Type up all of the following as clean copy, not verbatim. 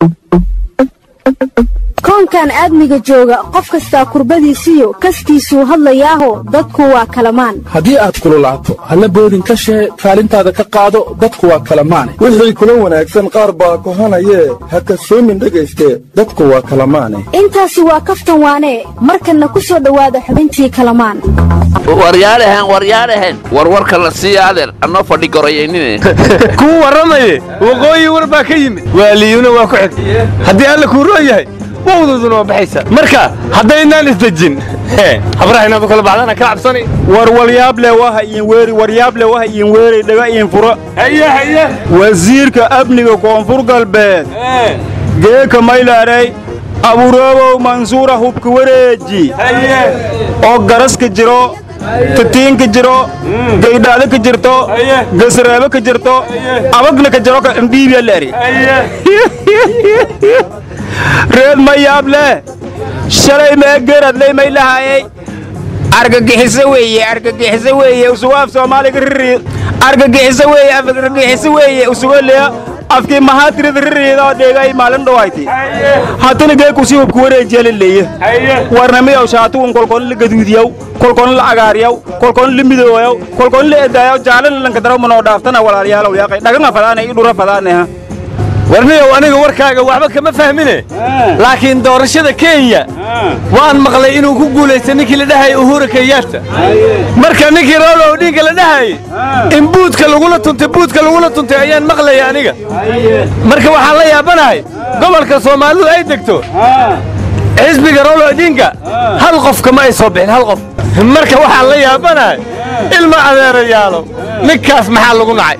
koonkan aadmiga jooga qof kasta kurbadiisiyo kastiisuu hadlayaaho dadku waa kalamaan haddii aad kululaato halla boodin ka shee kaalintaada ka qaado dadku waa kalamaane wixii kula wanaagsan qaar baa kohanayee ha kasoomin dhegayste dadku waa kalamaane intaasi waa kaftan waane markanna ku soo dhowaada xubintii kalamaan waryaadhahen warwarka la siiya adeer annoo fadhi gorayaynine kuu warramaye waqooyi war baa ka yimid waaliyuna waa ku xig haddii alla kuu roon yahay wawduduna waa baxaysa marka haddaynaan isdejin habraha inaad u kala baxdana ka cabsani warwalyaable waha iin weeri waryaable waha iin weeri dhaga iin furo haye wasiirka amniga koonfur galbeed geeka maylaaray abuuroobow mansuura hubka wareeji oo garaska jiro tatiinka jiro gaydhaada ka jirto gasraabo ka jirto abagna ka jiro mdhiibiya leeri reed ma yaab leh shalay meegeradley may lahaayay argagixiso weeye usugo af soomaaliga ririid argagixiso weeye usugo leya afkii mahaatirida ririida oo dheegay maalin dhawayti haddana geekusii hubka wareejiya la leeye warnamiyow shaatugun kolkoon la gaduudiyaw kolkoon la agaariyaw kolkoon la midooyaw kolkoon la edaayaw jaalana lankadaraw manoo dhaaftana walaalyaalow yaaqay dhagana fadaanay i dhura fadaanaha warniyow aniga warkaaga waxba kama fahmine laakiin doorashada Kenya waan maqlay inuu ku guuleystay ninkii la dhahay Uhuru Kenyatta marka ninkii Raila Odinga la dhahay in buudka lagula tuntay ayaan maqlay aniga marka waxa la yaabanahay gobolka Soomaalidu ay degto xisbiga Raila Odinga hal qof kama ay soo bixin hal qof marka waxa la yaabanahay ilma adeerayaalo ninkaas maxaa lagu nacay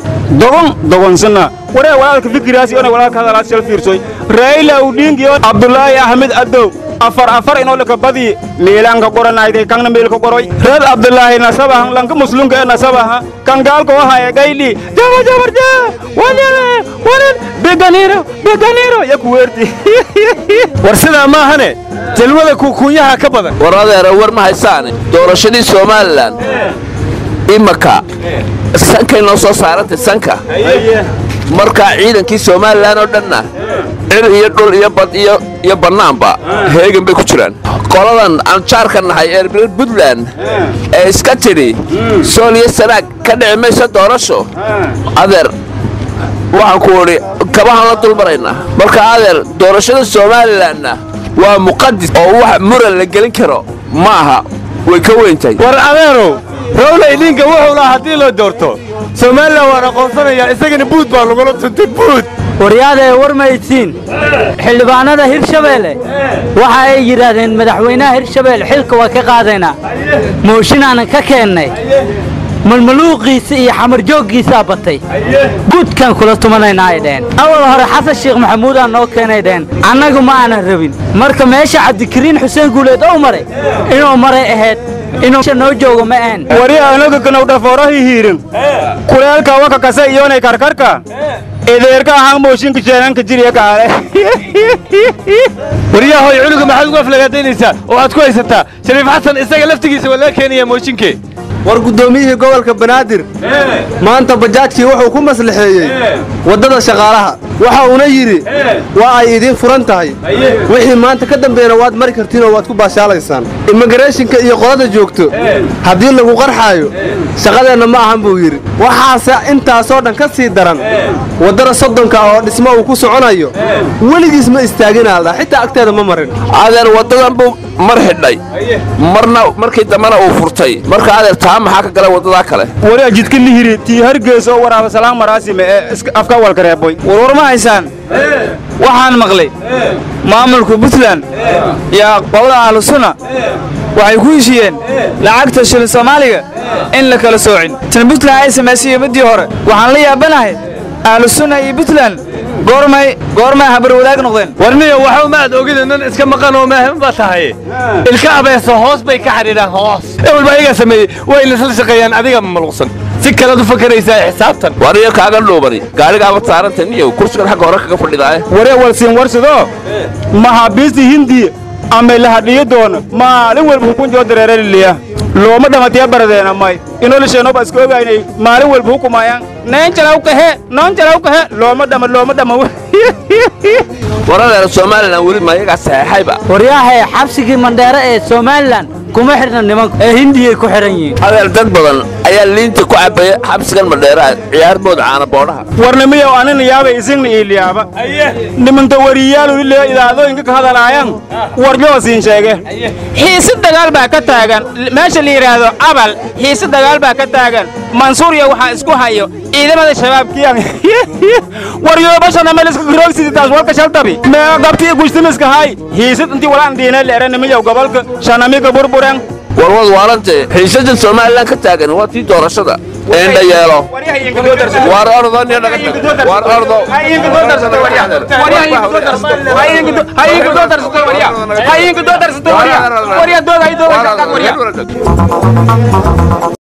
dogon waree walaalka fikiraasi oo walaalka hadalaad shal fiirsoy Raila Odinga iyo Abdullahi Ahmed Adow afar inoo la ka badi meelanka qoranayday kan meelka qoroy reed Abdullahi nasabahan lanka muslimka nasabaha kan gaalka waxa ay gayli jabarja wala beganiro ya ku weerti war sida ma ahane jalwada ku kunyaha ka badan war adeer war ma haysaane doorashadii Soomaaliland imaka sanka inoo soo saarantay sanka marka ciidankii Soomaaliland oo dhanna cir iyo dhul iyo bad iyo banaanba heegan bay ku jiraan qoladan aan jaarka nahay ee Puntland ee iska tiri Soomaaliya sanaag ka dhicmaysa doorasho adeer waxaan ku wari kabahan la dulmarayna marka adeer doorashada Soomaaliland waa muqaddis oo wax muran la gelin karo maaha way ka weyntahay war adeerow Raila Odinga wuxuu la hadii loo doorto Soomaaliland waa aqoonsanaya isagana buud baa lagula tuntay buud waryaade warmaytiin xildhibaanada Hirshabeelle waxa ay yiraahdeen madaxweynaha Hirshabeelle xilka waa ka qaadayna mooshinaan ka keenay malmaluuqiisa iyo xamar joogiisa batay buudkan kula tumanayna ay dheen awal hore Xasan Sheekh Maxamuud aan noo keenaydeen annagu ma aan rabin marka meesha Cabdikariin Xuseen Guuleed oo maray inuu maray ahayd inuu noo joogo ma aan wariya anaga kana dhaforahi hiirin kuleelka waka kasa iyoonay karkarka edeerka ahaan mooshinka jeenanka jiriya kaale wariya hoy cunuga maxaad uga flagaadaynaysaa oo aad ku haysataa Shariif Xasan isaga laftigiisa wala keenaya mooshinkee war gudoomiyihii gobolka Banaadir maanta bajaajkii wuxuu ku maslaxeeyay wadada shaqaalaha waxa uu yiri waa ay idin furan tahay wixii maanta ka dambeeyna waad mari kartiin oo waad ku baashaalaysaan immigrationka iyo qolada joogto hadii lagu qarxaayo shaqadeena ma ahan buu yiri waxaase intaas oo dhan ka sii daran wadada sodonka oo dhismo uu ku soconayo weligiis ma istaaginaada xitaa agteeda ma marin adeer wadadan buu mar xidhay markii damana uu furtay marka adeer maxaa ka galay wadada kale wari jidka lihiri tii hargeyso waraaba salaam maraasime afka wal kareeboy war ma haysan waxaan maqlay maamulka Puntland ya qowda ahlusuna waxay ku heshiyeen lacagta shilin Soomaaliga in la kala soocin tan Puntland ay sameeyay midii hore waxaan la yaabanahay ahlusuna iyo Puntland goormay habar wadaag noqdeen warniyo waxa ma aad ogideen iska maqan oo maahan ba tahay ilka abeeso hoos bay ka xariiraan hoos ewl baa iga sameeyay way la shaqeeyaan adiga ma maluqsan si kala u fakaraysaa xisaabtan wariyo kaaga dhoobani gaariga ama saaranta niyo kursiga xaq hore kaga fadhidaa wariyo walsiin warsado mahabisi hindi ama la hadiyo doona maalin walba ku kunjo dareereliya looma dhamatiya baradeena may inoo la sheeno baa iska ogaynay maalin walba hukumayaan neen jalaw ka he looma dhama waradeena Soomaaliland weli ma iyaga saxayba waryahay xabsigii Mandheera ee Soomaaliland kuma xirna nimanku ee Hindiya ku xiran yihiin hadal dad badan ayaa liinta ku cabay xabsigan Mandheera ciyaarbood caana boodhaha warnamiyo anina yaabay isin iiliyaaba nimanta wariyaalu ilaa idaadooyinka ka hadalaayaan warjoo siin sheege xiisad dagaal baa ka taagan meesha la yiraahdo abal xiisad dagaal baa ka taagan Mansuur iyo waxa isku hayo ciidamada shabaabkiyaan waryo bashana meel iska groogsi taas warka shaltabi ma qabti gujtimiska hay xiisad intii walaan diinay leeranimiyo gobolka shanamiga burburan warwad waarante xiisada Soomaaliland ka taagan waa tii doorashada eenda yeelo war ordo ni naga war ordo hayinka doo darsato wariya dooda ay dooda